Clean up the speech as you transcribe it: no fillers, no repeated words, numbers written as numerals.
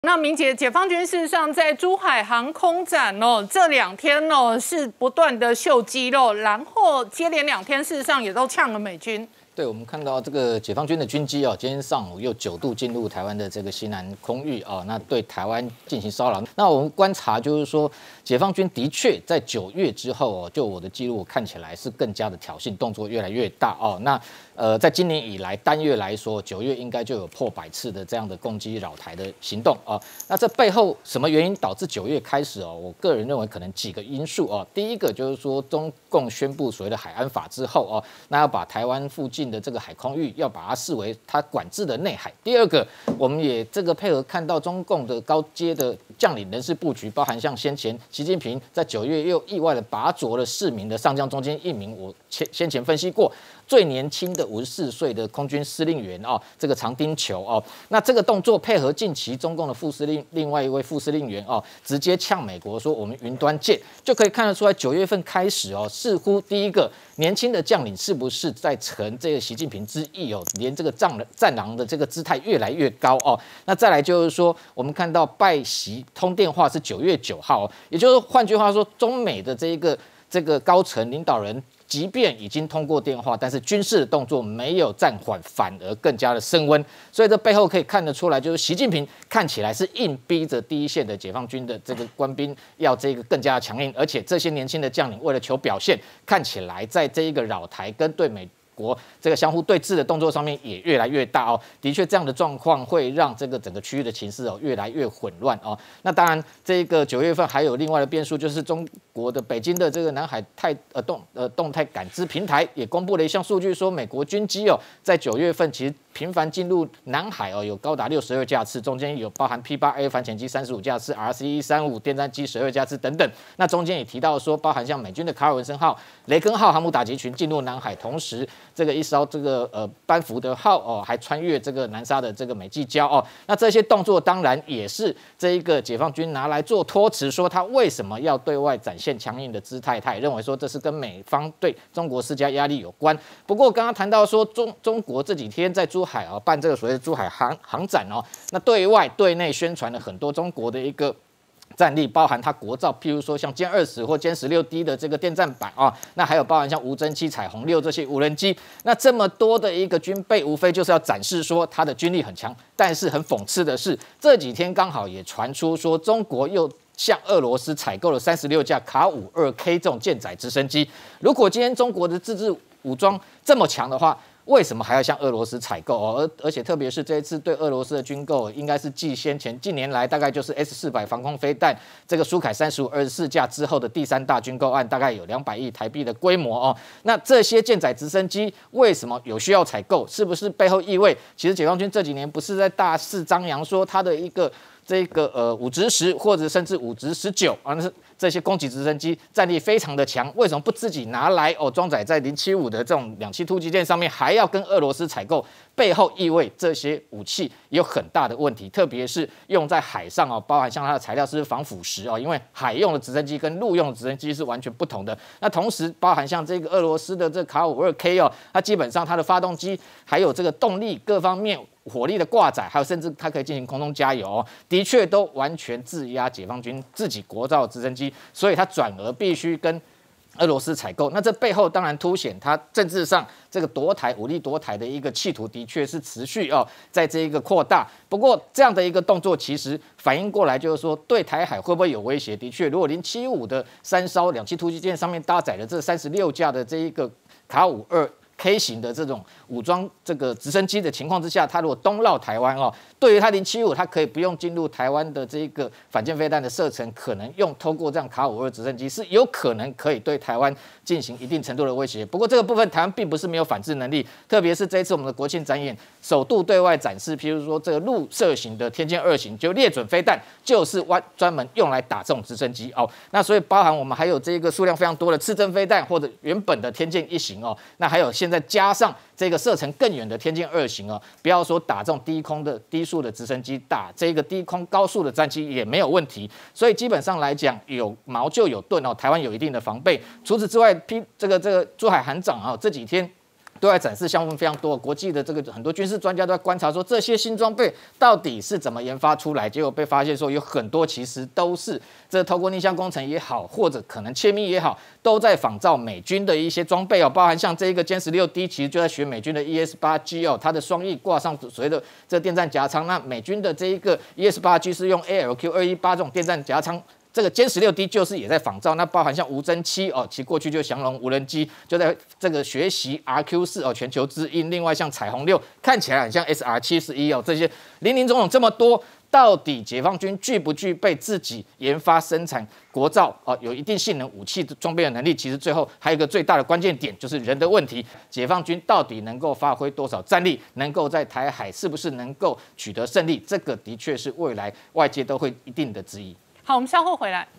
那明姐，解放军事实上在珠海航空展这2天是不断的秀肌肉，然后接连2天事实上也都呛了美军。 对，我们看到这个解放军的军机今天上午又9度进入台湾的这个西南空域那对台湾进行骚扰。那我们观察就是说，解放军的确在9月之后就我的记录看起来是更加的挑衅动作越来越大那在今年以来单月来说，9月应该就有破100次的这样的攻击扰台的行动那这背后什么原因导致9月开始我个人认为可能几个因素第一个就是说，中共宣布所谓的海安法之后那要把台湾附近的这个海空域要把它视为它管制的内海。第二个，我们也这个配合看到中共的高阶的将领人事布局，包含像先前习近平在9月又意外的拔擢了4名的上将，中间1名我先前分析过。最年轻的54岁的空军司令员这个长汀球那这个动作配合近期中共的副司令另外一位副司令员直接呛美国说我们云端见，就可以看得出来9月份开始似乎第一个年轻的将领是不是在承这个习近平之意连这个战狼的这个姿态越来越高那再来就是说，我们看到拜习通电话是9月9号也就是换句话说，中美的这个高层领导人。即便已经通过电话，但是军事的动作没有暂缓，反而更加的升温。所以这背后可以看得出来，就是习近平看起来是硬逼着第一线的解放军的这个官兵要这个更加的强硬，而且这些年轻的将领为了求表现，看起来在这一个扰台跟对美国这个相互对峙的动作上面也越来越大的确，这样的状况会让这个整个区域的情势越来越混乱那当然，这个9月份还有另外的变数，就是中国的北京的这个南海动态感知平台也公布了一项数据，说美国军机在9月份其实频繁进入南海有高达62架次，中间有包含 P8A 反潜机35架次、RC-135 电战机12架次等等。那中间也提到说，包含像美军的卡尔文森号、雷根号航母打击群进入南海，同时这个一艘这个班福德号还穿越这个南沙的这个美济礁那这些动作当然也是这一个解放军拿来做托词，说他为什么要对外展现强硬的姿态，他也认为说这是跟美方对中国施加压力有关。不过刚刚谈到说中国这几天在珠海办这个所谓的珠海航展那对外对内宣传了很多中国的一个战力，包含它国造，譬如说像歼20或歼16D 的这个电战版那还有包含像无侦机彩虹6这些无人机，那这么多的一个军备，无非就是要展示说它的军力很强。但是很讽刺的是，这几天刚好也传出说中国又向俄罗斯采购了36架卡52K 这种舰载直升机。如果今天中国的自制武装这么强的话，为什么还要向俄罗斯采购而且特别是这一次对俄罗斯的军购，应该是继先前近年来大概就是 S-400 防空飞弹这个苏凯35 24架之后的第3大军购案，大概有200亿台币的规模那这些舰载直升机为什么有需要采购？是不是背后意味，其实解放军这几年不是在大肆张扬说它的一个这个5直10或者甚至5直19那这些攻击直升机战力非常的强，为什么不自己拿来装载在075的这种2栖突击舰上面，还要跟俄罗斯采购？背后意味这些武器有很大的问题，特别是用在海上包含像它的材料是防腐蚀因为海用的直升机跟陆用的直升机是完全不同的。那同时包含像这个俄罗斯的这卡52K它基本上它的发动机还有这个动力各方面。火力的挂载，还有甚至它可以进行空中加油的确都完全制压解放军自己国造的直升机，所以它转而必须跟俄罗斯采购。那这背后当然凸显它政治上这个夺台武力夺台的一个企图，的确是持续在这一个扩大。不过这样的一个动作，其实反映过来就是说，对台海会不会有威胁？的确，如果075的3艘2栖突击舰上面搭载了这36架的这一个卡52K 型的这种武装这个直升机的情况之下，它如果东绕台湾对于它075，它可以不用进入台湾的这个反舰飞弹的射程，可能透过这样卡52直升机是有可能可以对台湾进行一定程度的威胁。不过这个部分台湾并不是没有反制能力，特别是这一次我们的国庆展演首度对外展示，譬如说这个陆射型的天剑2型，就列准飞弹就是专门用来打这种直升机那所以包含我们还有这个数量非常多的刺针飞弹，或者原本的天剑1型那还有现在加上这个射程更远的天剑2型不要说打这种低速的直升机，打这个低空高速的战机也没有问题。所以基本上来讲，有矛就有盾台湾有一定的防备。除此之外，这个珠海航展这几天对外展示项目非常多，国际的这个很多军事专家都在观察说这些新装备到底是怎么研发出来，结果被发现说有很多其实都是这透过逆向工程也好，或者可能窃密也好，都在仿造美军的一些装备哦，包含像这一个歼16D，其实就在学美军的 ES8G 哦，它的双翼挂上所谓的这电战夹舱，那美军的这一个 ES8G 是用 ALQ218这种电战夹舱。这个歼16D就是也在仿造，那包含像无侦7哦，其过去就降龙无人机就在这个学习 RQ4哦，全球之鹰。另外像彩虹6看起来很像 SR71哦，这些林林总总这么多，到底解放军具不具备自己研发生产国造哦，有一定性能武器装备的能力？其实最后还有一个最大的关键点就是人的问题，解放军到底能够发挥多少战力，能够在台海是不是能够取得胜利？这个的确是未来外界都会一定的质疑。 好，我们稍后回来。